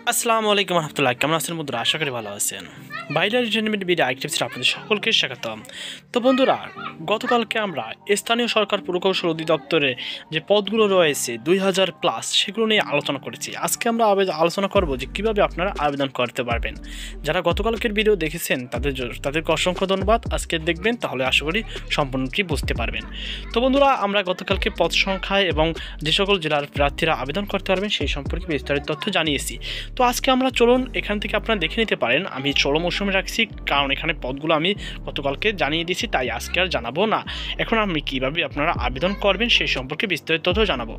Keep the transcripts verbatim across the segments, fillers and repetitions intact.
আসসালামু আলাইকুম রহমতুল্লাহ, কেমন আছেন বন্ধুরা? আশা করি ভালো আছেন। বাইরের এন্টারটেনমেন্ট ভিডিও আইটিপসে আপনাদের সকলকে স্বাগতম। তো বন্ধুরা, গতকালকে আমরা স্থানীয় সরকার প্রকৌশল অধিদপ্তরে যে পদগুলো রয়েছে দুই হাজার প্লাস সেগুলো নিয়ে আলোচনা করেছি। আজকে আমরা আলোচনা করব যে কীভাবে আপনারা আবেদন করতে পারবেন। যারা গতকালকের ভিডিও দেখেছেন তাদের তাদেরকে অসংখ্য ধন্যবাদ। আজকে দেখবেন, তাহলে আশা করি সম্পূর্ণটি বুঝতে পারবেন। তো বন্ধুরা, আমরা গতকালকে পদ সংখ্যায় এবং যে সকল জেলার প্রার্থীরা আবেদন করতে পারবেন সেই সম্পর্কে বিস্তারিত তথ্য জানিয়েছি। তো আজকে আমরা চলুন এখান থেকে আপনারা দেখে নিতে পারেন। আমি ষোলো মৌসুমে রাখছি, কারণ এখানে পদগুলো আমি গতকালকে জানিয়ে দিয়েছি, তাই আজকে আর জানাবো না। এখন আমি কিভাবে আপনারা আবেদন করবেন সেই সম্পর্কে বিস্তারিত তথ্য জানাবো।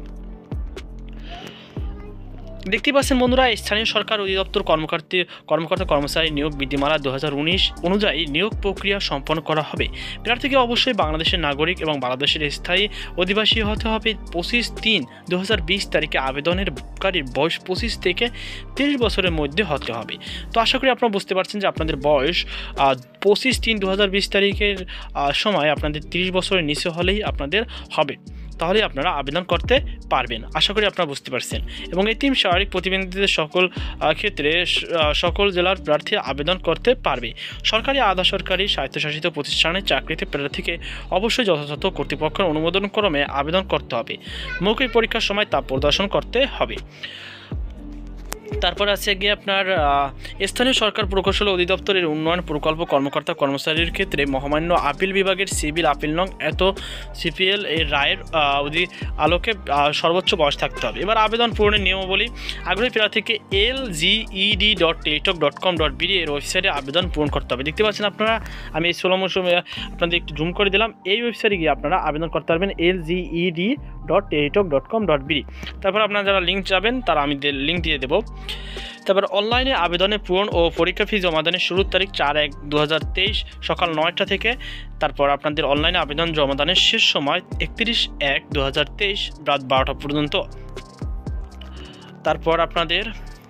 দেখতে পাচ্ছেন বন্ধুরা, স্থানীয় সরকার অধিদপ্তর কর্মকর্তা কর্মকর্তা কর্মচারী নিয়োগ বিধিমালা দু হাজার উনিশ অনুযায়ী নিয়োগ প্রক্রিয়া সম্পন্ন করা হবে। প্রার্থীকে অবশ্যই বাংলাদেশের নাগরিক এবং বাংলাদেশের স্থায়ী অধিবাসী হতে হবে। পঁচিশ তিন দু হাজার বিশ তারিখে আবেদনের কারীর বয়স পঁচিশ থেকে তিরিশ বছরের মধ্যে হতে হবে। তো আশা করি আপনারা বুঝতে পারছেন যে আপনাদের বয়স পঁচিশ তিন দু হাজার বিশ তারিখের সময় আপনাদের তিরিশ বছরের নিচে হলেই আপনাদের হবে, তাহলে আপনারা আবেদন করতে পারবেন। আশা করি আপনারা বুঝতে পারছেন। এবং এতিম শারীরিক প্রতিবন্ধীদের সকল ক্ষেত্রে সকল জেলার প্রার্থী আবেদন করতে পারবে। সরকারি আধা সরকারি স্বায়ত্তশাসিত প্রতিষ্ঠানে চাকরিতে প্রার্থীকে অবশ্যই যথাযথ কর্তৃপক্ষের অনুমোদন ক্রমে আবেদন করতে হবে। মৌখিক পরীক্ষার সময় তা প্রদর্শন করতে হবে। তারপর আছে গিয়ে আপনার স্থানীয় সরকার প্রকৌশল অধিদপ্তরের উন্নয়ন প্রকল্প কর্মকর্তা কর্মচারীর ক্ষেত্রে মহামান্য আপিল বিভাগের সিভিল আপিল নং এত সিপিএল এর রায়ের অধি আলোকে সর্বোচ্চ বয়স থাকতে হবে। এবার আবেদন পূরণের নিয়মাবলী। আগ্রহী প্রার্থীকে L G E D dot Teletalk dot com dot BD এর ওয়েবসাইটে আবেদন পূরণ করতে হবে। দেখতে পাচ্ছেন আপনারা, আমি এই ষোলো মৌসুমে আপনাদের একটু জুম করে দিলাম। এই ওয়েবসাইটে গিয়ে আপনারা আবেদন করতে পারবেন, L G E D dot Teletalk dot com dot BD. তারপর আপনারা যারা লিঙ্ক যাবেন তারা আমি লিঙ্ক দিয়ে দেবো। তারপর অনলাইনে আবেদনের পূরণ ও পরীক্ষা ফি জমাদানের শুরুর তারিখ চার এক দু হাজার তেইশ সকাল নয়টা থেকে। তারপর আপনাদের অনলাইনে আবেদন জমাদানের শেষ সময় একত্রিশ এক দু হাজার তেইশ রাত বারোটা পর্যন্ত। তারপর আপনাদের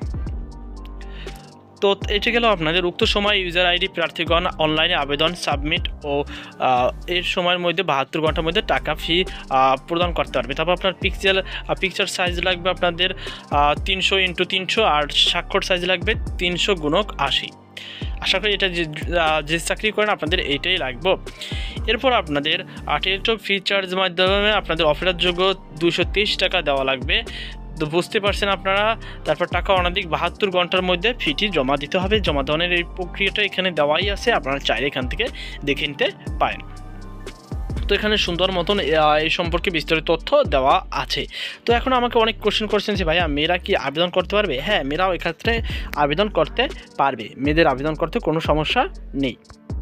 তো এটি গেল আপনাদের উক্ত সময় ইউজার আইডি প্রার্থীগণ অনলাইনে আবেদন সাবমিট ও এর সময়ের মধ্যে বাহাত্তর ঘন্টার মধ্যে টাকা ফি প্রদান করতে পারবে। তারপর আপনার পিকচার পিকচার সাইজ লাগবে আপনাদের তিনশো ইন্টু তিনশো, আর স্বাক্ষর সাইজ লাগবে তিনশো গুণক আশি। আশা করি এটা যে চাকরি করেন আপনাদের এইটাই লাগবে। এরপর আপনাদের টেলিটক ফি চার্জ মাধ্যমে আপনাদের অফারযোগ্য দুশো তেইশ টাকা দেওয়া লাগবে। তো বুঝতে পারছেন আপনারা। তারপর টাকা অনধিক বাহাত্তর ঘন্টার মধ্যে ফিটি জমা দিতে হবে। জমা দেওয়ার এই প্রক্রিয়াটা এখানে দেওয়াই আছে, আপনারা চাইলে এখান থেকে দেখে নিতে পারেন। তো এখানে সুন্দর মতন এই সম্পর্কে বিস্তারিত তথ্য দেওয়া আছে। তো এখন আমাকে অনেক কোশ্চেন করছেন যে ভাইয়া মেয়েরা কি আবেদন করতে পারবে? হ্যাঁ, মেয়েরাও এক্ষেত্রে আবেদন করতে পারবে, মেয়েদের আবেদন করতে কোনো সমস্যা নেই।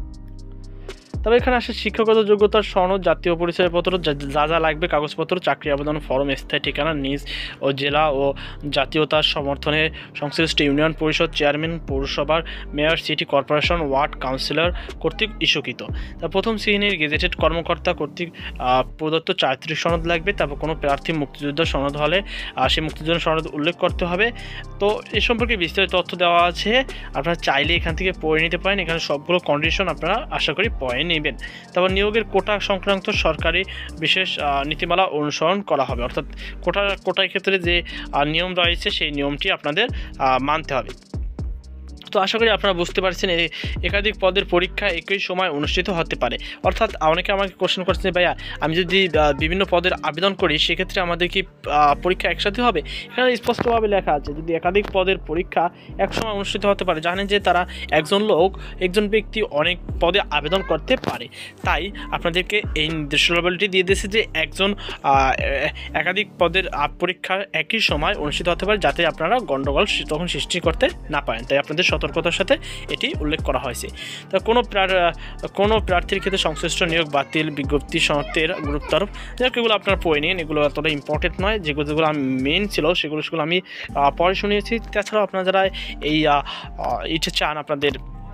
তবে এখানে আসে শিক্ষাগত যোগ্যতার সনদ, জাতীয় পরিচয়পত্র, যা যা লাগবে কাগজপত্র, চাকরি আবেদন ফরম, স্থায়ী ঠিকানা নিজ ও জেলা ও জাতীয়তার সমর্থনে সংশ্লিষ্ট ইউনিয়ন পরিষদ চেয়ারম্যান, পৌরসভার mayor, city corporation, ward councillor কর্তৃক ইস্যুকৃত। তার প্রথম শ্রেণীর গেজেটেড কর্মকর্তা কর্তৃক প্রদত্ত চারিত্রিক সনদ লাগবে। তারপর কোনো প্রার্থী মুক্তিযুদ্ধ সনদ হলে সেই মুক্তিযুদ্ধ সনদ উল্লেখ করতে হবে। তো এ সম্পর্কে বিস্তারিত তথ্য দেওয়া আছে, আপনারা চাইলে এখান থেকে পড়ে নিতে পারেন। এখানে সবগুলো কন্ডিশন আপনারা আশা করি পড়ে নেবেন। তারপর নিয়োগের কোটা সংক্রান্ত সরকারি বিশেষ নীতিমালা অনুসরণ করা হবে, অর্থাৎ কোটা কোটার ক্ষেত্রে যে নিয়ম রয়েছে সেই নিয়মটি আপনাদের মানতে হবে। তো আশা করি আপনারা বুঝতে পারছেন, একাধিক পদের পরীক্ষা একই সময় অনুষ্ঠিত হতে পারে। অর্থাৎ অনেকে আমাকে কোশ্চেন করছেন, ভাইয়া আমি যদি বিভিন্ন পদের আবেদন করি সেক্ষেত্রে আমাদের কি পরীক্ষা একসাথে হবে? এখানে স্পষ্টভাবে লেখা আছে, যদি একাধিক পদের পরীক্ষা একসময় অনুষ্ঠিত হতে পারে। জানেন যে তারা একজন লোক একজন ব্যক্তি অনেক পদে আবেদন করতে পারে, তাই আপনাদেরকে এই নির্দেশনাবলীটি দিয়ে দিয়েছে যে একজন একাধিক পদের পরীক্ষা একই সময় অনুষ্ঠিত হতে পারে, যাতে আপনারা গণ্ডগোল তখন সৃষ্টি করতে না পারেন। তাই আপনাদের সতর্কতার সাথে এটি উল্লেখ করা হয়েছে। তো কোনো কোনো প্রার্থীর ক্ষেত্রে সংশ্লিষ্ট নিয়োগ বাতিল, বিজ্ঞপ্তি সনদের গুরুত্ব আরোপ, এগুলো আপনারা পড়ে নিন, এগুলো এতটা ইম্পর্টেন্ট নয়। যেগুলো যেগুলো আমি মেন ছিল সেগুলো সেগুলো আমি পরে শুনিয়েছি। তাছাড়াও আপনারা যারা এই এটা চান, আপনাদের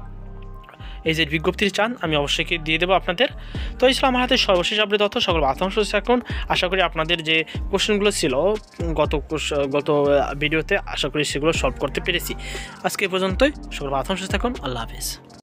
এই যে বিজ্ঞপ্তি চান, আমি অবশ্যই দিয়ে দেবো আপনাদের। তো এই ছিল আমার হাতে সর্বশেষ আপডেট তথ্য। সকল বাতাংশ এখন আশা করি আপনাদের যে কোশ্চেনগুলো ছিল গত গত ভিডিওতে, আশা করি সেগুলো সলভ করতে পেরেছি। আজকে পর্যন্তই। সকল বাতাংশ থাকুন। আল্লাহ হাফেজ।